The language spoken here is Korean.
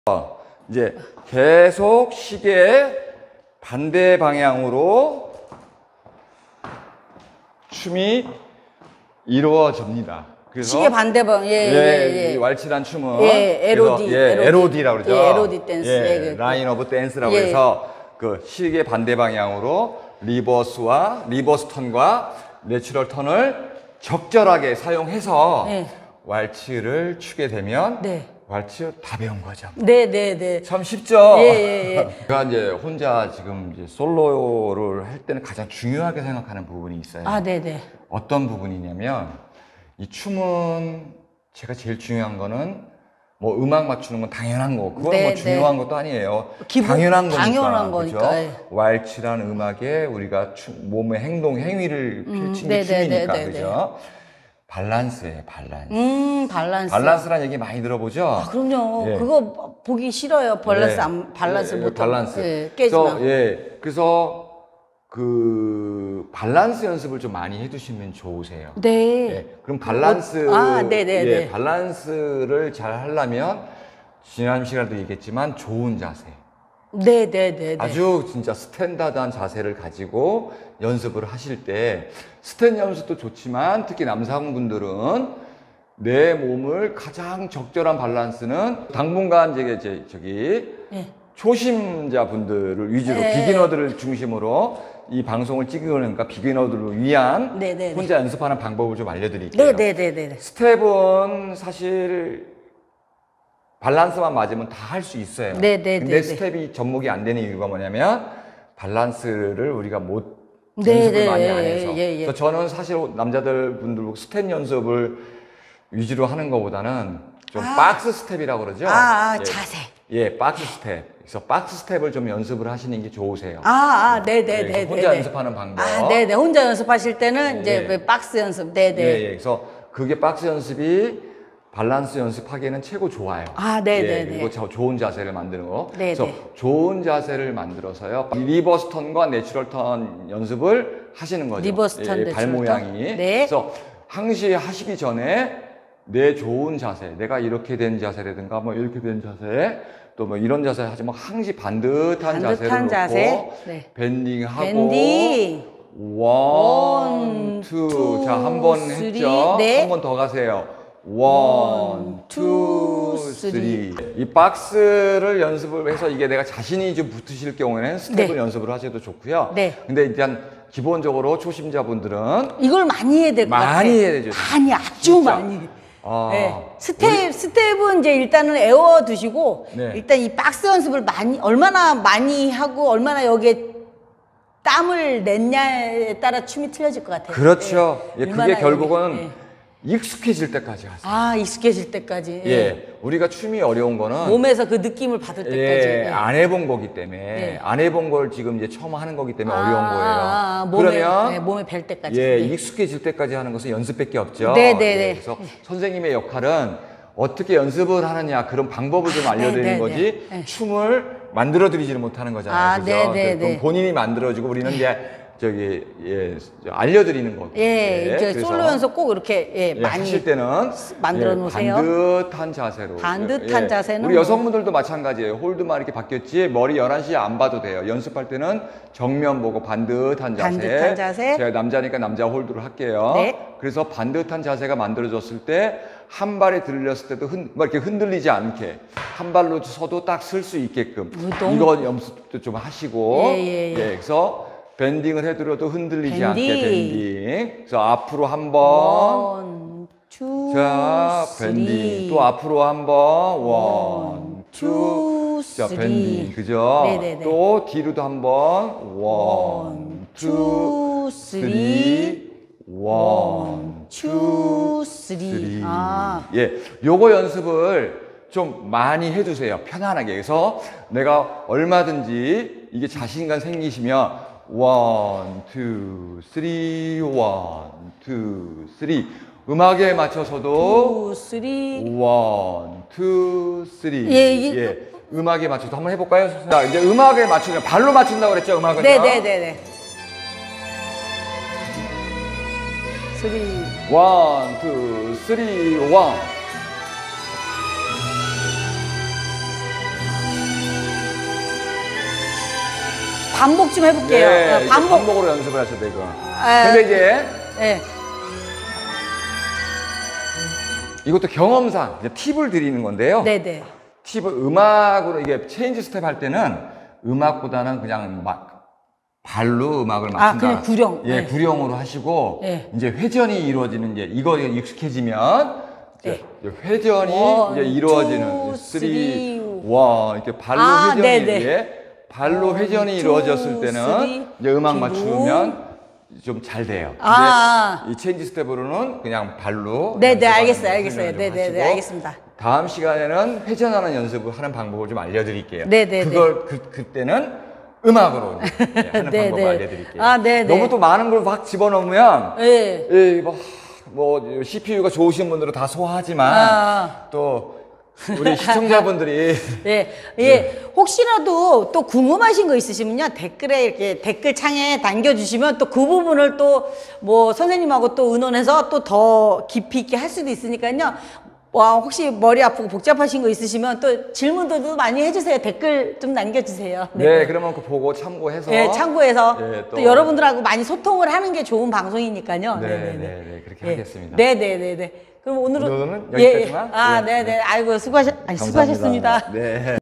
이제 계속 시계 반대 방향으로 춤이 이루어집니다. 그래서 시계 반대 방향, 이 왈츠란 춤은 LOD, LOD라고 그러죠. LOD 댄스, 라인 오브 댄스라고 예. 해서 그 시계 반대 방향으로 리버스 턴과 내추럴 턴을 적절하게 사용해서 왈츠를 추게 되면 왈츠 다 배운 거죠. 네네네. 참 쉽죠? 예. 제가 이제 혼자 지금 이제 솔로를 할 때는 가장 중요하게 생각하는 부분이 있어요. 아, 네네. 어떤 부분이냐면, 이 춤은 제가 제일 중요한 거는 뭐 음악 맞추는 건 당연한 거고, 그건 뭐 중요한 것도 아니에요. 당연한 거니까. 그죠? 왈츠라는 음악에 우리가 몸의 행위를 펼치는 게 춤이니까. 그죠? 밸런스예요, 밸런스. 밸런스. 밸런스라는 얘기 많이 들어보죠? 아, 그럼요. 그거 보기 싫어요. 밸런스 못 밸런스. 깨지만. 그래서 그 밸런스 연습을 좀 많이 해두시면 좋으세요. 그럼 밸런스, 밸런스를 잘 하려면 지난 시간에도 얘기했지만 좋은 자세. 아주 진짜 스탠다드한 자세를 가지고 연습을 하실 때 스탠 연습도 좋지만 특히 남성분들은 내 몸을 가장 적절한 밸런스는 당분간 초심자분들을 위주로 비기너들을 중심으로 이 방송을 찍으니까 비기너들을 위한 혼자 연습하는 방법을 좀 알려드릴게요. 스텝은 사실 밸런스만 맞으면 다 할 수 있어요. 근데 스텝이 접목이 안 되는 이유가 뭐냐면 밸런스를 우리가 연습을 많이 안 해서. 그래서 저는 사실 남자들 분들 스텝 연습을 위주로 하는 것보다는 좀 박스 스텝이라고 그러죠. 자세. 박스 스텝. 그래서 박스 스텝을 좀 연습을 하시는 게 좋으세요. 혼자 연습하는 방법. 혼자 연습하실 때는 이제 박스 연습. 그래서 그게 박스 연습이 밸런스 연습하기에는 최고 좋아요. 그리고 좋은 자세를 만드는 거. 그래서 좋은 자세를 만들어서요. 리버스 턴과 내추럴 턴 연습을 하시는 거죠. 리버스 턴, 발 모양이. 그래서 항시 하시기 전에 내 좋은 자세, 내가 이렇게 된 자세라든가 뭐 이렇게 된 자세, 또 뭐 이런 자세 하지만 항시 반듯한 자세를 놓고 밴딩하고 원, 투. 자, 한 번 했죠? 한 번 더 가세요. 원, 투, 쓰리. 이 박스를 연습을 해서 이게 내가 자신이 좀 붙으실 경우에는 스텝을 연습을 하셔도 좋고요. 근데 일단 기본적으로 초심자분들은 이걸 많이 해야 될 것 같아요. 많이 해야 되죠. 아주 진짜. 많이. 스텝은 이제 일단은 애워 두시고 일단 이 박스 연습을 얼마나 많이 하고 얼마나 여기에 땀을 냈냐에 따라 춤이 틀려질 것 같아요. 그렇죠. 그게 결국은 익숙해질 때까지 하세요. 익숙해질 때까지. 우리가 춤이 어려운 거는 몸에서 그 느낌을 받을 때까지. 안 해본 거기 때문에 안 해본 걸 지금 이제 처음 하는 거기 때문에 어려운 거예요. 그러면 몸에 뵐 때까지. 익숙해질 때까지 하는 것은 연습밖에 없죠. 그래서 선생님의 역할은 어떻게 연습을 하느냐 그런 방법을 좀 알려드리는 거지 춤을 만들어드리지는 못하는 거잖아요. 그럼 본인이 만들어주고 우리는 이제 알려드리는 거고. 솔로 연습 꼭 이렇게 많이 하실 때는 만들어 놓으세요. 반듯한 자세로. 반듯한 자세는 우리 여성분들도 마찬가지예요. 홀드만 이렇게 바뀌었지 머리 11시에 안 봐도 돼요. 연습할 때는 정면 보고 반듯한 자세. 제가 남자니까 남자 홀드를 할게요. 그래서 반듯한 자세가 만들어졌을 때 한 발에 들렸을 때도 이렇게 흔들리지 않게 한 발로 서도 딱 설 수 있게끔 이거 연습도 좀 하시고. 그래서 밴딩을 해드려도 흔들리지 않게 밴딩. 그래서 앞으로 한 번. 원, 투, 자, 밴딩. 또 앞으로 한 번. 원, 투, 자, 밴딩. 그죠? 또 뒤로도 한 번. 원, 투, 쓰리. 원, 투, 쓰리. 요거 연습을 좀 많이 해두세요. 편안하게. 그래서 내가 얼마든지 이게 자신감 생기시면 원, 투, 쓰리, 원, 투, 쓰리. 음악에 맞춰서도 투, 쓰리. 원, 투, 쓰리. 음악에 맞춰서 한번 해볼까요? 자, 이제 음악에 맞추면 발로 맞춘다고 그랬죠? 음악은요? 쓰리. 원, 투, 쓰리, 원. 반복 좀 해볼게요. 네, 반복. 반복으로 연습을 하셔도 되고. 근데 이제 네. 이것도 경험상 이제 팁을 드리는 건데요. 네네. 팁을 음악으로 이게 체인지 스텝 할 때는 음악보다는 그냥 막 발로 음악을 맞춘다. 그냥 구령. 예, 네. 구령으로 하시고 네. 이제 회전이 이루어지는 이제 이거 익숙해지면 이제 회전이 원, 이제 이루어지는 투, 쓰리 와 이렇게 발로 회전이 네네. 예, 발로 원, 회전이 투, 이루어졌을 때는 쓰리, 이제 음악 두. 맞추면 좀 잘 돼요. 근데 이 체인지 스텝으로는 그냥 발로 네네, 연습하는 알겠어요, 거 알겠어요. 훈련을 좀 네네네, 하시고 알겠습니다. 다음 시간에는 회전하는 연습을 하는 방법을 좀 알려드릴게요. 네네네. 그걸 그때는 음악으로 이제 하는 네네. 방법을 알려드릴게요. 네네. 너무 또 많은 걸 막 집어넣으면 네. 뭐 CPU가 좋으신 분들은 다 소화하지만 또 우리 시청자분들이 혹시라도 또 궁금하신 거 있으시면요 댓글에 이렇게 댓글창에 남겨주시면 또 그 부분을 또 뭐 선생님하고 또 의논해서 또 더 깊이 있게 할 수도 있으니까요. 와, 혹시 머리 아프고 복잡하신 거 있으시면 또 질문도 많이 해주세요. 댓글 좀 남겨주세요. 네, 그러면 그 보고 참고해서 참고해서 네, 또 여러분들하고 많이 소통을 하는 게 좋은 방송이니까요. 네, 그렇게 하겠습니다. 네네네네. 그럼 오늘은 여기까지만. 네네. 아이고 수고하셨습니다. 네.